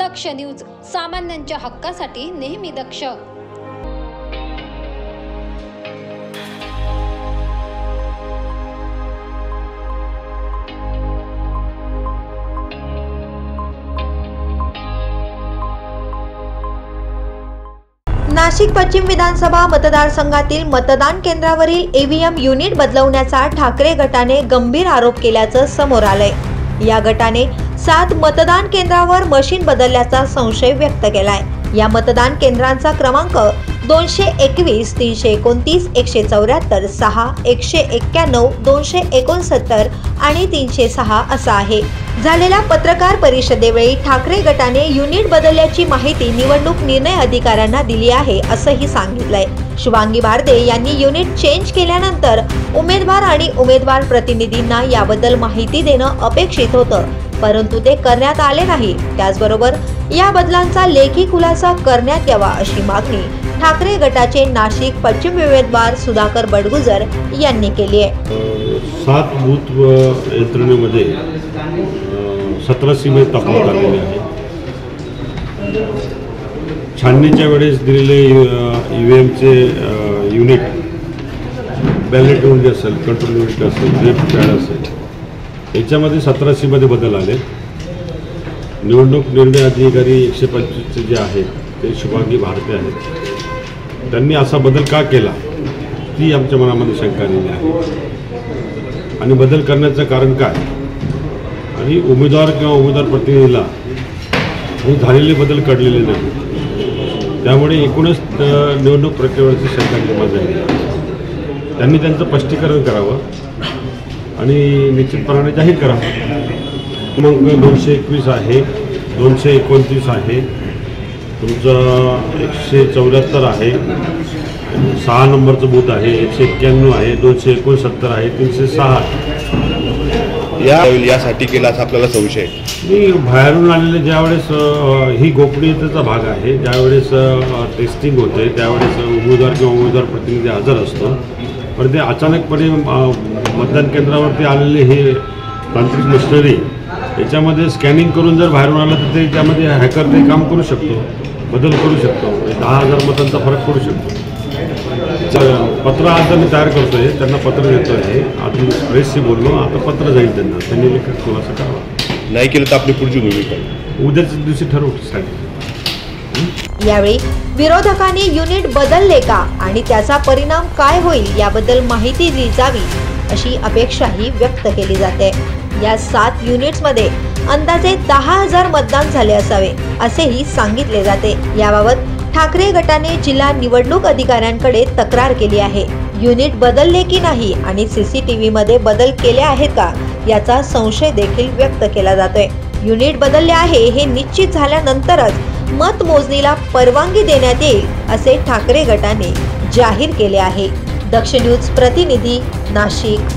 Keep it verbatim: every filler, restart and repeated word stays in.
दक्ष news, सामान्यांच्या हक्कासाठी नेहमी दक्ष। नाशिक पश्चिम विधानसभा मतदारसंघातील मतदान केंद्रावरील ईव्हीएम युनिट बदलवण्याचा ठाकरे गटाने गंभीर आरोप केल्याचं समोर आलंय। या गटाने सात मतदान केंद्रावर मशीन बदलल्याचा संशय व्यक्त केलाय। या मतदान केंद्रांचा क्रमांक दोनशे एकवीस, तीनशे एकोणतीस, एकशे चौऱ्याहत्तर, सहा, एकशे एक्क्याण्णव, दोनशे एकोणसत्तर आणि तीनशे सहा असा आहे। झालेल्या पत्रकार परिषदेवेळी ठाकरे गटाने युनिट बदलल्याची माहिती निवडणूक निर्णय अधिकाऱ्यांना दिली आहे असंही सांगितलंय। शुभांगी भारदे यांनी युनिट चेंज केल्यानंतर उमेदवार आणि उमेदवार प्रतिनिधींना याबद्दल माहिती देणं अपेक्षित होतं, परंतु ते करण्यात आले नाही। त्याचबरोबर या बदलांचा लेखी खुलासा करण्यात यावा अशी मागणी ठाकरे गटाचे नाशिक पश्चिम उमेदवार सुधाकर बडगुजर यांनी केली आहे। सात बूथ यंत्रणेमध्ये सतरा सीमे तफावत आलेली आहे। छाननीच्या वेळेस दिलेले ईव्हीएमचे युनिट, बॅलेट युनिट असेल, कंट्रोल युनिट असेल, रेप पॅड असेल, याच्यामध्ये सतरा सीमध्ये बदल आले। निवडणूक निर्णय अधिकारी एकशे पंचवीसचे जे आहेत ते शुभांगी भारते आहेत, त्यांनी असा बदल का केला ती आमच्या मनामध्ये शंका आलेली आहे। आणि बदल करण्याचं कारण काय, आणि उमेदवार किंवा उमेदवार प्रतिनिधीला हे झालेले बदल कळलेले नाही, त्यामुळे एकूणच निवडणूक प्रक्रियेवरची शंका निर्माण झाली। त्यांनी त्यांचं स्पष्टीकरण करावं आणि निश्चितपणाने जाहीर करावं। क्रमांक दोनशे एकवीस आहे, दोनशे एकोणतीस आहे, तुमचं एकशे चौऱ्याहत्तर आहे, सहा नंबरचं बूथ आहे, एकशे एक्क्याण्णव आहे, दोनशे एकोणसत्तर आहे, तीनशे सहा या यासाठी केला असा आपल्याला संशय। मी बाहेरून आलेले ज्यावेळेस ही गोपनीयतेचा भाग आहे, ज्यावेळेस टेस्टिंग होते त्यावेळेस उमेदवार किंवा उमेदवार प्रतिनिधी हजर असतो, पण ते अचानकपणे मतदान केंद्रावरती आलेले हे तांत्रिक मशिनरी याच्यामध्ये स्कॅनिंग करून जर बाहेरून आलं तर ते त्यामध्ये हॅकर ते काम करू शकतो, बदल करू शकतो, दहा हजार मतांचा फरक पडू शकतो। पत्र आज मी तयार करतोय, त्यांना पत्र देतो आहे, आधी प्रेसशी बोललो, आता पत्र जाईल त्यांना, त्यांनी लेखी खुलासा करावा। नाही केलं तर आपली पुढची भूमिका उद्याच्या दिवशी ठरवू सांगितलं। यावेळी विरोधकांनी युनिट बदलले का आणि त्याचा परिणाम काय होईल याबद्दल माहिती दिली जावी अशी अपेक्षाही व्यक्त केली जाते। या सात युनिट्समध्ये अंदाजे दहा हजार मतदान झाले असावे असेही सांगितले जाते। याबाबत ठाकरे गटाने जिल्हा निवडणूक अधिकाऱ्यांकडे तक्रार केली आहे। युनिट बदलले की नाही आणि सीसीटीव्ही मध्ये बदल केले आहेत का याचा संशय देखील व्यक्त केला जातोय। युनिट बदलले आहे हे निश्चित झाल्यानंतरच मतमोजणीला परवानगी देण्यात येईल असे ठाकरे गटाने जाहीर केले आहे। दक्ष न्यूज प्रतिनिधी, नाशिक।